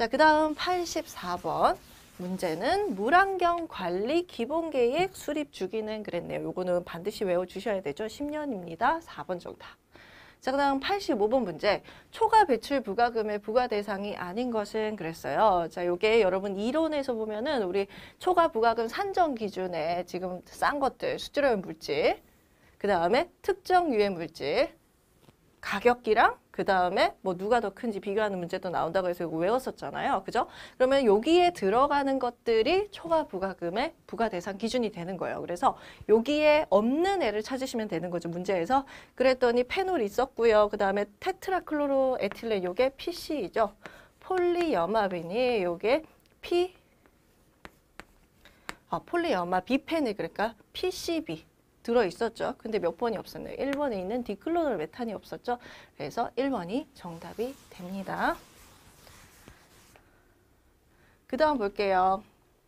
자, 그 다음 84번. 문제는 물안경 관리 기본계획 수립 주기는 그랬네요. 요거는 반드시 외워주셔야 되죠. 10년입니다. 4번 정답. 자, 그 다음 85번 문제. 초과 배출 부과금의 부과 대상이 아닌 것은 그랬어요. 자, 요게 여러분 이론에서 보면은 우리 초과 부과금 산정 기준에 지금 싼 것들, 수질오염 물질, 그 다음에 특정 유해 물질, 가격기랑 그 다음에 뭐 누가 더 큰지 비교하는 문제도 나온다고 해서 이거 외웠었잖아요. 그죠? 그러면 여기에 들어가는 것들이 초과 부과금의 부과 대상 기준이 되는 거예요. 그래서 여기에 없는 애를 찾으시면 되는 거죠. 문제에서. 그랬더니 페놀 있었고요. 그 다음에 테트라클로로에틸렌 요게 PC이죠. 폴리염아빈이 요게 폴리염아 비펜을 그러니까 PCB 들어있었죠. 근데 몇 번이 없었네요. 1번에 있는 디클로놀 메탄이 없었죠. 그래서 1번이 정답이 됩니다. 그 다음 볼게요.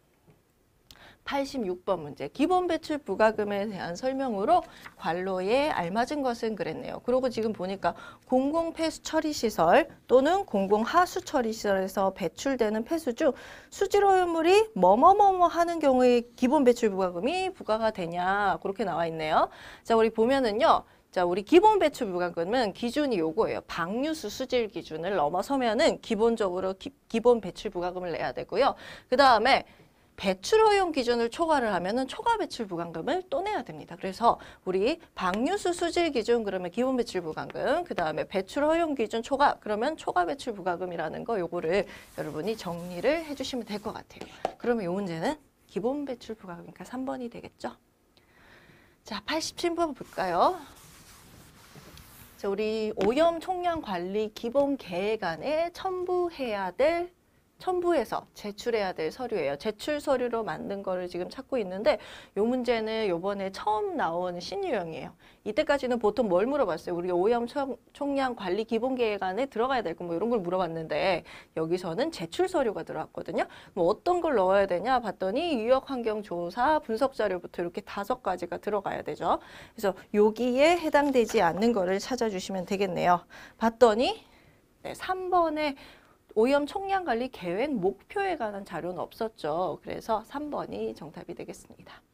86번 문제. 기본 배출 부과금에 대한 설명으로 관로에 알맞은 것은 그랬네요. 그리고 지금 보니까 공공 폐수 처리 시설 또는 공공 하수 처리 시설에서 배출되는 폐수 중 수질오염물이 뭐뭐뭐뭐 하는 경우에 기본 배출 부과금이 부과가 되냐 그렇게 나와 있네요. 자, 우리 보면은요. 자, 우리 기본 배출 부과금은 기준이 요거예요. 방류수 수질 기준을 넘어서면은 기본적으로 기본 배출 부과금을 내야 되고요. 그 다음에 배출 허용 기준을 초과를 하면은 초과 배출 부과금을 또 내야 됩니다. 그래서 우리 방류수 수질 기준 그러면 기본 배출 부과금, 그 다음에 배출 허용 기준 초과 그러면 초과 배출 부과금이라는 거 요거를 여러분이 정리를 해주시면 될 것 같아요. 그러면 요 문제는 기본 배출 부과금이니까 3번이 되겠죠. 자, 87번 볼까요? 자, 우리 오염 총량 관리 기본 계획안에 첨부해서 제출해야 될 서류예요. 제출 서류로 만든 거를 지금 찾고 있는데 요 문제는 요번에 처음 나온 신유형이에요. 이때까지는 보통 뭘 물어봤어요? 우리 오염 총량 관리 기본 계획안에 들어가야 될 거 뭐 이런 걸 물어봤는데 여기서는 제출 서류가 들어왔거든요. 뭐 어떤 걸 넣어야 되냐 봤더니 유역 환경 조사 분석 자료부터 이렇게 5가지가 들어가야 되죠. 그래서 여기에 해당되지 않는 거를 찾아주시면 되겠네요. 봤더니 3번에 오염 총량 관리 계획 목표에 관한 자료는 없었죠. 그래서 3번이 정답이 되겠습니다.